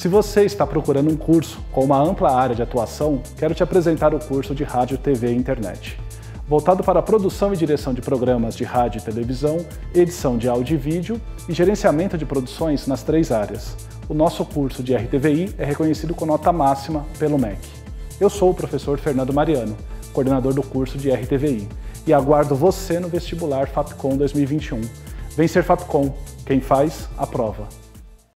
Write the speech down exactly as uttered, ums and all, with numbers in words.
Se você está procurando um curso com uma ampla área de atuação, quero te apresentar o curso de Rádio, T V e Internet. Voltado para a produção e direção de programas de rádio e televisão, edição de áudio e vídeo e gerenciamento de produções nas três áreas. O nosso curso de R T V I é reconhecido com nota máxima pelo M E C. Eu sou o professor Fernando Mariano, coordenador do curso de R T V I, e aguardo você no vestibular FAPCOM dois mil e vinte e um. Vem ser FAPCOM, quem faz, aprova.